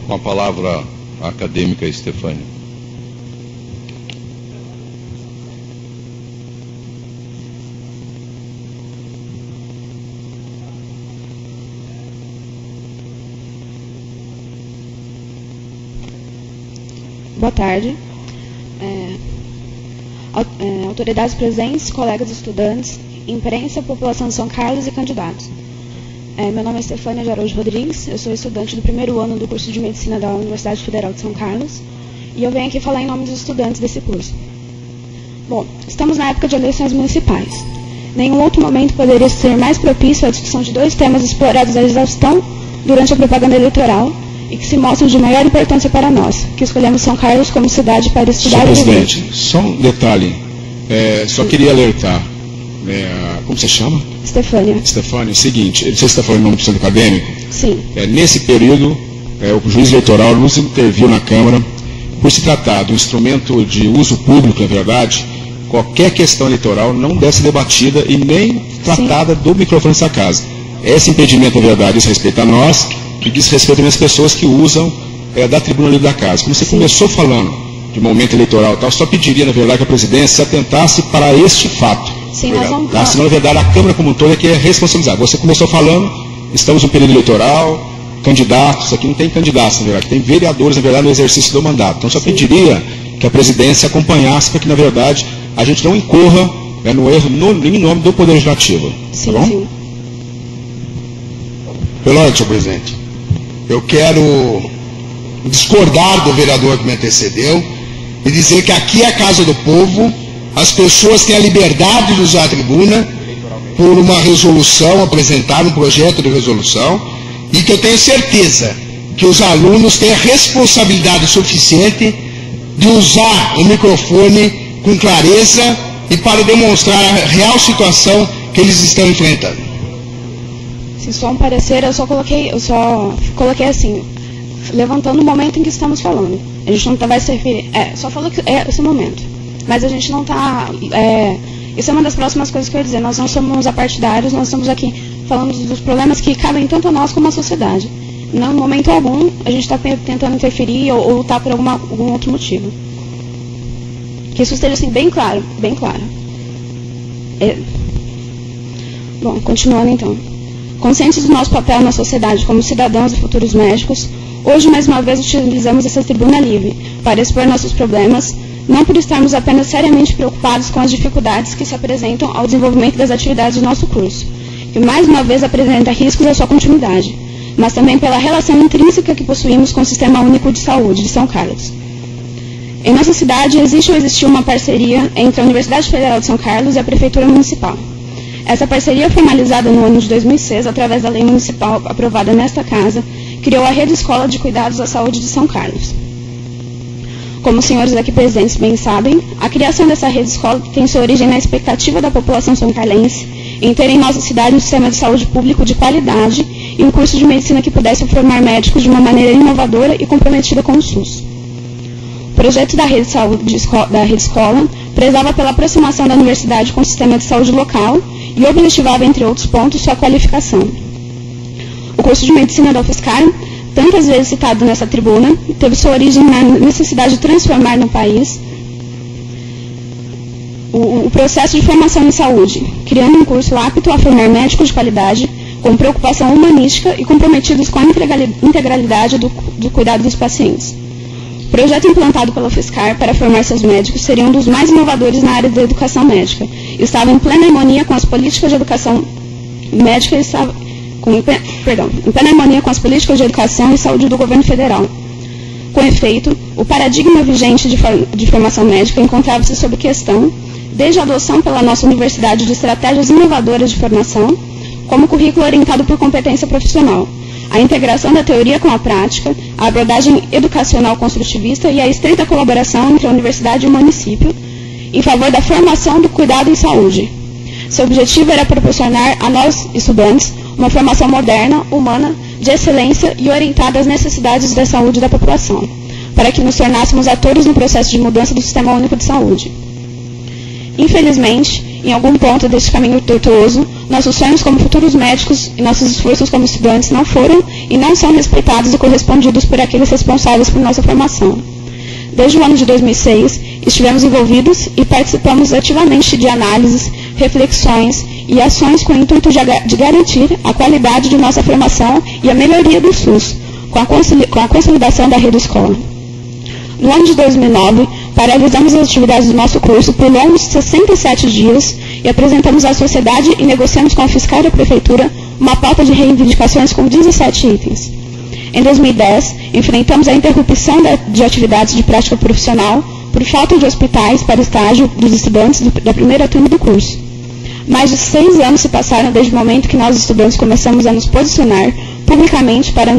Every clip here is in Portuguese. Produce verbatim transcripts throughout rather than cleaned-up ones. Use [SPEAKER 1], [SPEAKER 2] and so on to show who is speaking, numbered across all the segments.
[SPEAKER 1] Com a palavra a acadêmica Estefânia.
[SPEAKER 2] Boa tarde. É, é, autoridades presentes, colegas estudantes, imprensa, população de São Carlos e candidatos. É, meu nome é Estefânia de Araújo Rodrigues, eu sou estudante do primeiro ano do curso de Medicina da Universidade Federal de São Carlos e eu venho aqui falar em nome dos estudantes desse curso. Bom, estamos na época de eleições municipais. Nenhum outro momento poderia ser mais propício à discussão de dois temas explorados à exaustão durante a propaganda eleitoral e que se mostram de maior importância para nós, que escolhemos São Carlos como cidade para estudar e viver.
[SPEAKER 3] Senhor presidente, só um detalhe. É, só queria alertar. É, como você chama?
[SPEAKER 2] Estefânia.
[SPEAKER 3] Estefânia, é o seguinte, você está falando em nome do centro acadêmico?
[SPEAKER 2] Sim.
[SPEAKER 3] É, nesse período, é, o juiz eleitoral nos interviu na Câmara, por se tratar de um instrumento de uso público, na verdade, qualquer questão eleitoral não deve ser debatida e nem tratada Sim. do microfone dessa casa. Esse impedimento, na verdade, diz respeito a nós, que diz respeito às pessoas que usam é, da tribuna ali da casa. Como você Sim. começou falando de momento eleitoral e tal, só pediria, na verdade, que a presidência se atentasse para este fato.
[SPEAKER 2] Sim, nós vamos...
[SPEAKER 3] tá? Senão, na verdade, a Câmara como um todo é que é responsabilizada. Você começou falando, estamos no período eleitoral, candidatos, aqui não tem candidatos, na verdade, tem vereadores, na verdade, no exercício do mandato. Então, só Sim. pediria que a presidência acompanhasse para que, na verdade, a gente não incorra é, no erro no, em nome do Poder Legislativo.
[SPEAKER 2] Sim,
[SPEAKER 3] tá bom?
[SPEAKER 2] sim.
[SPEAKER 4] Pelo ordem, senhor presidente. Eu quero discordar do vereador que me antecedeu e dizer que aqui é a Casa do Povo, as pessoas têm a liberdade de usar a tribuna por uma resolução, apresentar um projeto de resolução, e que eu tenho certeza que os alunos têm a responsabilidade suficiente de usar o microfone com clareza e para demonstrar a real situação que eles estão enfrentando.
[SPEAKER 2] Se só um parecer, eu só coloquei, eu só coloquei assim, levantando o momento em que estamos falando. A gente não tá, vai se referir, é, só falou que é esse momento. Mas a gente não está, é, isso é uma das próximas coisas que eu ia dizer, nós não somos apartidários, nós estamos aqui falando dos problemas que cabem tanto a nós como à sociedade. Não, em momento algum, a gente está tentando interferir ou, ou lutar por alguma, algum outro motivo. Que isso esteja assim bem claro, bem claro. É. Bom, continuando então. Conscientes do nosso papel na sociedade como cidadãos e futuros médicos, hoje mais uma vez utilizamos essa tribuna livre para expor nossos problemas, não por estarmos apenas seriamente preocupados com as dificuldades que se apresentam ao desenvolvimento das atividades do nosso curso, que mais uma vez apresenta riscos à sua continuidade, mas também pela relação intrínseca que possuímos com o Sistema Único de Saúde de São Carlos. Em nossa cidade existe ou existiu uma parceria entre a Universidade Federal de São Carlos e a Prefeitura Municipal. Essa parceria, formalizada no ano de dois mil e seis, através da lei municipal aprovada nesta casa, criou a Rede Escola de Cuidados à Saúde de São Carlos. Como os senhores aqui presentes bem sabem, a criação dessa rede escola tem sua origem na expectativa da população são-carlense em ter em nossa cidade um sistema de saúde público de qualidade e um curso de medicina que pudesse formar médicos de uma maneira inovadora e comprometida com o SUS. O projeto da rede, saúde, de esco da rede escola prezava pela aproximação da universidade com o sistema de saúde local e objetivava, entre outros pontos, sua qualificação. O curso de medicina da UFSCar, tantas vezes citado nessa tribuna, teve sua origem na necessidade de transformar no país o, o processo de formação em saúde, criando um curso apto a formar médicos de qualidade, com preocupação humanística e comprometidos com a integralidade do, do cuidado dos pacientes. O projeto implantado pela UFSCar para formar seus médicos seria um dos mais inovadores na área da educação médica. Estava em plena harmonia com as políticas de educação médica e estava, com, perdão, em plena harmonia com as políticas de educação e saúde do governo federal. Com efeito, o paradigma vigente de, for, de formação médica encontrava-se sob questão, desde a adoção pela nossa universidade de estratégias inovadoras de formação, como currículo orientado por competência profissional, a integração da teoria com a prática, a abordagem educacional construtivista e a estreita colaboração entre a universidade e o município, em favor da formação do cuidado em saúde. Seu objetivo era proporcionar a nós, estudantes, uma formação moderna, humana, de excelência e orientada às necessidades da saúde da população, para que nos tornássemos atores no processo de mudança do Sistema Único de Saúde. Infelizmente, em algum ponto deste caminho tortuoso, nossos sonhos como futuros médicos e nossos esforços como estudantes não foram e não são respeitados e correspondidos por aqueles responsáveis por nossa formação. Desde o ano de dois mil e seis, estivemos envolvidos e participamos ativamente de análises, reflexões e ações com o intuito de garantir a qualidade de nossa formação e a melhoria do SUS, com a consolidação da rede escola. No ano de dois mil e nove, paralisamos as atividades do nosso curso por longos sessenta e sete dias e apresentamos à sociedade e negociamos com a fiscal da prefeitura uma pauta de reivindicações com dezessete itens. Em dois mil e dez, enfrentamos a interrupção de atividades de prática profissional por falta de hospitais para estágio dos estudantes da primeira turma do curso. Mais de seis anos se passaram desde o momento que nós, estudantes, começamos a nos posicionar publicamente para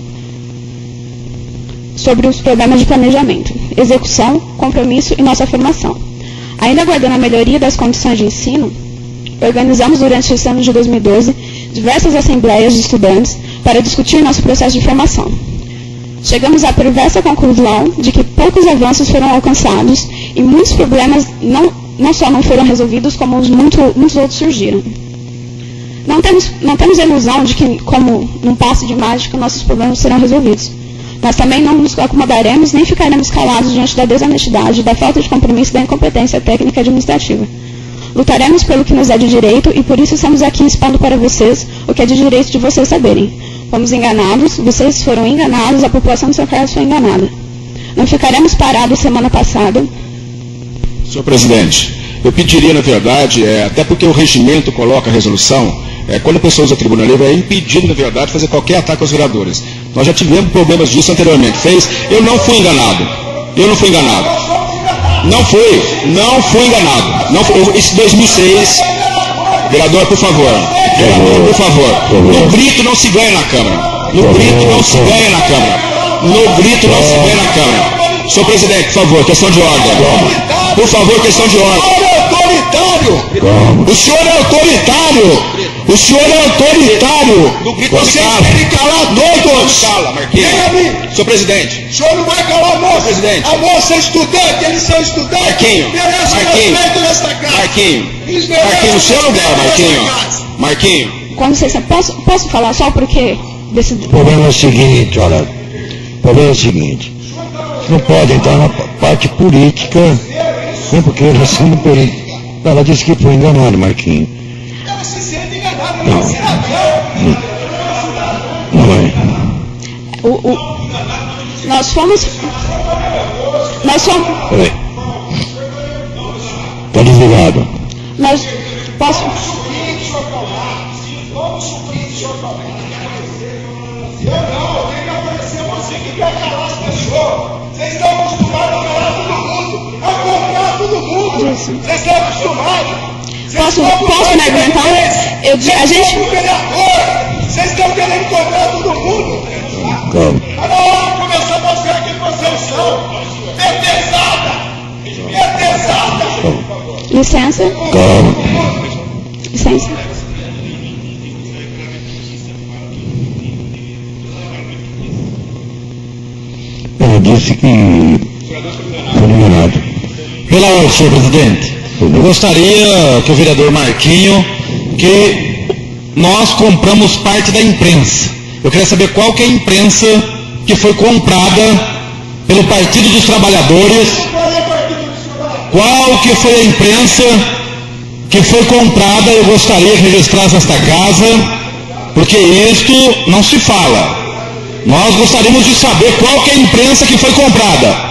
[SPEAKER 2] sobre os problemas de planejamento, execução, compromisso e nossa formação. Ainda aguardando a melhoria das condições de ensino, organizamos durante esse ano de dois mil e doze diversas assembleias de estudantes para discutir nosso processo de formação. Chegamos à perversa conclusão de que poucos avanços foram alcançados e muitos problemas não, não só não foram resolvidos, como muito, muitos outros surgiram. Não temos, não temos a ilusão de que, como num passe de mágica, nossos problemas serão resolvidos. Mas também não nos acomodaremos nem ficaremos calados diante da desonestidade, da falta de compromisso e da incompetência técnica e administrativa. Lutaremos pelo que nos é de direito e por isso estamos aqui expondo para vocês o que é de direito de vocês saberem. Fomos enganados, vocês foram enganados, a população de São Carlos foi enganada. Não ficaremos parados semana passada.
[SPEAKER 3] Senhor presidente, eu pediria, na verdade, é, até porque o regimento coloca a resolução, é, quando a pessoa usa a tribuna livre, é impedido, na verdade, fazer qualquer ataque aos vereadores. Nós já tivemos problemas disso anteriormente. Fez, eu não fui enganado. Eu não fui enganado. Não fui. Não fui enganado. Não fui, isso dois mil e seis. Vereador, por favor. Vereador, por favor. No grito não se ganha na Câmara. No grito não se ganha na Câmara. No grito não se ganha na Câmara. Senhor presidente, por favor, questão de ordem. Por favor, questão de ordem. O senhor é autoritário. O senhor é autoritário. O senhor é autoritário. Vocês querem calar todos. Cala, Marquinhos. Senhor presidente. O senhor não vai calar a moça. Presidente. A moça é estudante, eles são estudantes. Marquinhos. Marquinhos. Marquinhos. Marquinhos, no seu lugar, Marquinhos. Marquinhos.
[SPEAKER 2] Com licença, posso, posso falar só porque desse...
[SPEAKER 5] O problema é o seguinte, olha. O problema é o seguinte. Não pode entrar na parte política, nem porque ele assim não permite. Ela disse que foi enganado, Marquinhos.
[SPEAKER 6] Ela se sente enganada,
[SPEAKER 5] não. Não, não é.
[SPEAKER 2] O, o, nós fomos... Nós fomos...
[SPEAKER 5] Peraí. Está desligado.
[SPEAKER 2] Nós... Posso...
[SPEAKER 6] Vamos suprir o senhor Calmar. Eu não, eu tenho que aparecer você que quer calar as pessoas. Vocês estão acostumados a calar todo mundo, a comprar todo mundo.
[SPEAKER 2] Isso.
[SPEAKER 6] Vocês estão acostumados.
[SPEAKER 2] Posso, posso me argumentar? Eu, a gente...
[SPEAKER 6] Vocês estão querendo comprar todo mundo.
[SPEAKER 5] Calma.
[SPEAKER 6] Está na hora de começar a mostrar quem vocês são. É pesada. É pesada.
[SPEAKER 2] Licença.
[SPEAKER 5] Calma.
[SPEAKER 2] Licença.
[SPEAKER 5] Ela disse que foi enganado.
[SPEAKER 7] Pela ordem, senhor presidente, eu gostaria que o vereador Marquinho, que nós compramos parte da imprensa. Eu queria saber qual que é a imprensa que foi comprada pelo Partido dos Trabalhadores. Qual que foi a imprensa que foi comprada? Eu gostaria que registrasse esta casa, porque isto não se fala. Nós gostaríamos de saber qual que é a imprensa que foi comprada.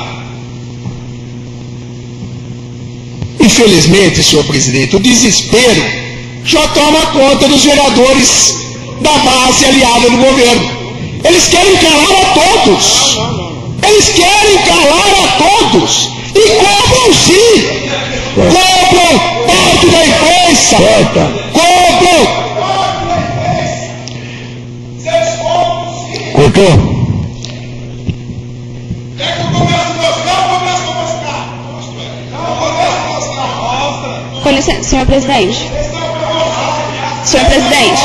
[SPEAKER 4] Infelizmente, senhor presidente, o desespero já toma conta dos vereadores da base aliada do governo. Eles querem calar a todos. Eles querem calar a todos. E compram sim. Compram parte da imprensa. Compram.
[SPEAKER 5] Cortou?
[SPEAKER 6] Quer que eu comece a mostrar ou comece a mostrar? Não, comece a mostrar.
[SPEAKER 2] Com licença, senhor presidente. Senhor presidente.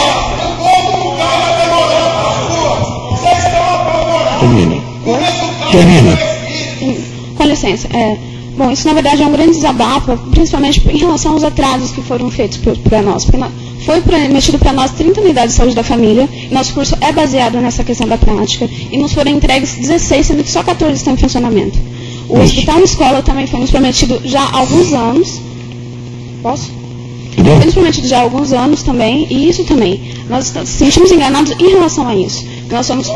[SPEAKER 5] Termina. Termina.
[SPEAKER 2] Com licença. É, bom, isso na verdade é um grande desabafo, principalmente em relação aos atrasos que foram feitos para nós. Porque nós, Foi prometido para nós trinta unidades de saúde da família. Nosso curso é baseado nessa questão da prática. E nos foram entregues dezesseis, sendo que só quatorze estão em funcionamento. O hospital escola também foi nos prometido já há alguns anos. Posso? Foi nos prometido já há alguns anos também. E isso também. Nós nos sentimos enganados em relação a isso. Nós somos...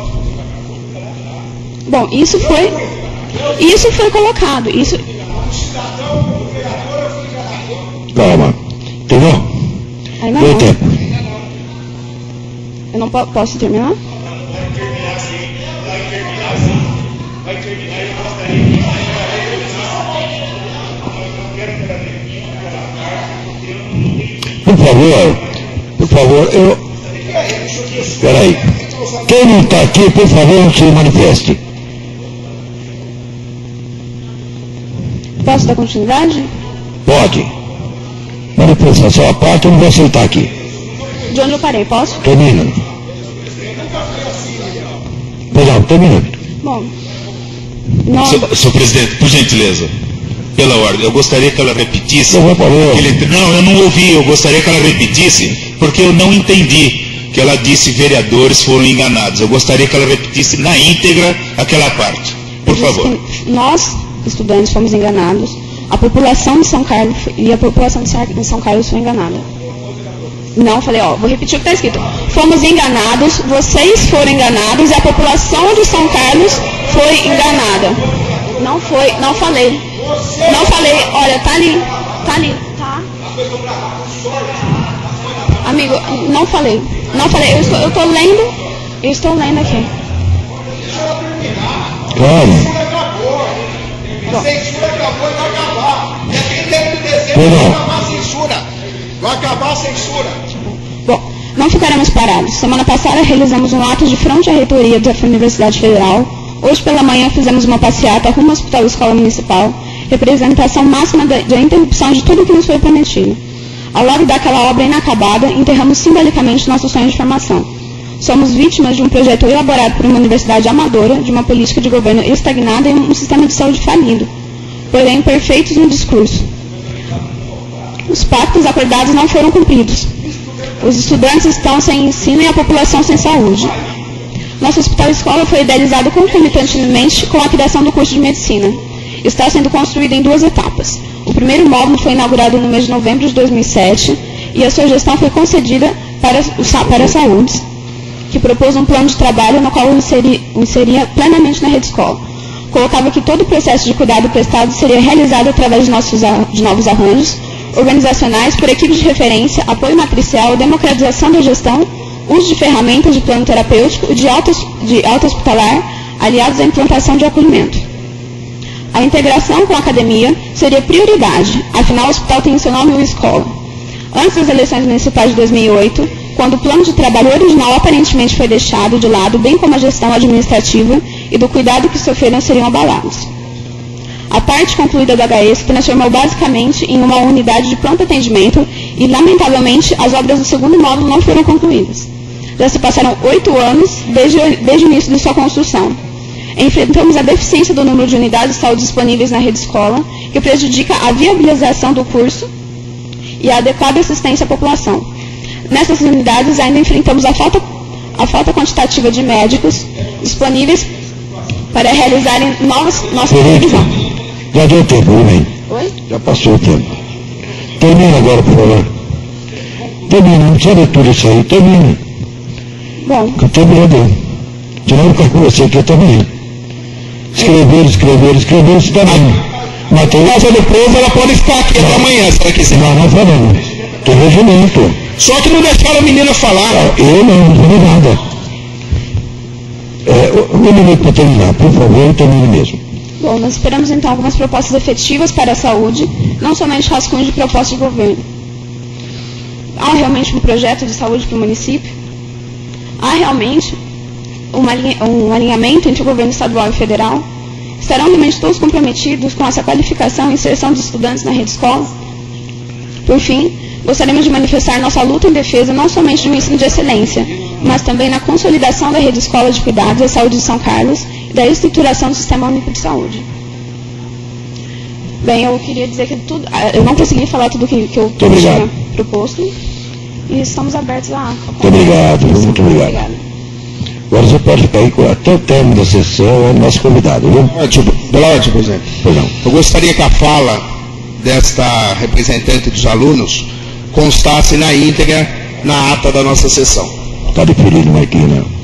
[SPEAKER 2] Bom, isso foi... Isso foi colocado. Isso...
[SPEAKER 5] Calma. Entendeu?
[SPEAKER 2] Ainda
[SPEAKER 5] Deu
[SPEAKER 2] não.
[SPEAKER 5] tempo.
[SPEAKER 2] Eu não po posso terminar?
[SPEAKER 5] Por favor, por favor, eu... Peraí. Quem não está aqui, por favor, se manifeste.
[SPEAKER 2] Posso dar continuidade?
[SPEAKER 5] Pode. Manifestação à parte, eu não vou aceitar aqui.
[SPEAKER 2] De onde eu parei, posso?
[SPEAKER 5] Termina. Pois não, termina.
[SPEAKER 2] Bom, nós...
[SPEAKER 7] Senhor, senhor presidente, por gentileza, pela ordem, eu gostaria que ela repetisse.
[SPEAKER 5] Eu vou falar.
[SPEAKER 7] Aquele... Não, eu não ouvi, eu gostaria que ela repetisse, porque eu não entendi que ela disse vereadores foram enganados. Eu gostaria que ela repetisse na íntegra aquela parte. Por favor.
[SPEAKER 2] Nós, estudantes, fomos enganados. A população de São Carlos e a população de São Carlos foi enganada. Não, falei, ó, vou repetir o que está escrito. Fomos enganados, vocês foram enganados e a população de São Carlos foi enganada. Não foi, não falei. Não falei, olha, tá ali, tá ali, tá? Amigo, não falei. Não falei, eu estou, eu estou lendo, eu estou lendo aqui.
[SPEAKER 5] Claro.
[SPEAKER 6] A censura acabou e vai acabar. E aqui dentro do desenho
[SPEAKER 5] Pois
[SPEAKER 6] vai
[SPEAKER 5] não.
[SPEAKER 6] acabar a censura. Vai acabar a censura.
[SPEAKER 2] Bom, não ficaremos parados. Semana passada realizamos um ato de fronte à reitoria da Universidade Federal. Hoje pela manhã fizemos uma passeata rumo ao Hospital Escola Municipal, representação máxima da, da interrupção de tudo o que nos foi prometido. Ao lado daquela obra inacabada, enterramos simbolicamente nosso sonho de formação. Somos vítimas de um projeto elaborado por uma universidade amadora, de uma política de governo estagnada e um sistema de saúde falido, porém perfeitos no discurso. Os pactos acordados não foram cumpridos. Os estudantes estão sem ensino e a população sem saúde. Nosso hospital escola foi idealizado concomitantemente com a criação do curso de medicina. Está sendo construído em duas etapas. O primeiro módulo foi inaugurado no mês de novembro de dois mil e sete e a sua gestão foi concedida para, para a saúde, que propôs um plano de trabalho no qual o inseria, o inseria plenamente na rede escola. Colocava que todo o processo de cuidado prestado seria realizado através de, nossos, de novos arranjos organizacionais por equipes de referência, apoio matricial, democratização da gestão, uso de ferramentas de plano terapêutico e de alta, de alta hospitalar, aliados à implantação de acolhimento. A integração com a academia seria prioridade, afinal o hospital tem em seu nome uma escola. Antes das eleições municipais de dois mil e oito, quando o plano de trabalho original aparentemente foi deixado de lado, bem como a gestão administrativa e do cuidado que sofreram seriam abalados. A parte concluída do H E se transformou basicamente em uma unidade de pronto atendimento e, lamentavelmente, as obras do segundo módulo não foram concluídas. Já se passaram oito anos desde, desde o início de sua construção. Enfrentamos a deficiência do número de unidades de saúde disponíveis na rede escola, que prejudica a viabilização do curso e a adequada assistência à população. Nessas unidades ainda enfrentamos a falta, a falta quantitativa de médicos disponíveis para realizarem novas, nossa supervisão.
[SPEAKER 5] Já deu tempo, hein?
[SPEAKER 2] Oi?
[SPEAKER 5] Já passou o tempo. Termina agora, por favor. Termina, não precisa ler tudo isso aí, termina.
[SPEAKER 2] Bom,
[SPEAKER 5] O tempo já deu. Senão eu ficar com você aqui também. Escrever, escrever, escrever, isso também. Material.
[SPEAKER 4] Mas depois ela pode ficar aqui até amanhã, se ela quiser.
[SPEAKER 5] Não, não falando. Tem regimento.
[SPEAKER 4] Só que não deixaram a menina falar.
[SPEAKER 5] Eu não, não falei nada. É, um minuto para terminar, por favor, termine mesmo.
[SPEAKER 2] bom, nós esperamos então algumas propostas efetivas para a saúde, não somente rascunhos de propostas de governo. Há realmente um projeto de saúde para o município? Há realmente um, alinha, um alinhamento entre o governo estadual e federal? Estarão realmente todos comprometidos com essa qualificação e inserção de estudantes na rede escola? Por fim, gostaríamos de manifestar nossa luta em defesa não somente de um ensino de excelência, mas também na consolidação da rede escola de cuidados e saúde de São Carlos e da estruturação do Sistema Único de Saúde. Bem, eu queria dizer que tudo, eu não consegui falar tudo que, que eu tinha proposto, e estamos abertos a...
[SPEAKER 5] Muito obrigado, viu? Muito obrigado.
[SPEAKER 2] Obrigada.
[SPEAKER 5] Agora você pode ficar aí até o término da sessão, é o nosso convidado, viu?
[SPEAKER 4] Pela ordem, presidente.
[SPEAKER 5] Pois não.
[SPEAKER 4] Eu gostaria que a fala desta representante dos alunos constasse na íntegra na ata da nossa sessão.
[SPEAKER 5] Está deferido, Marquinhos, né?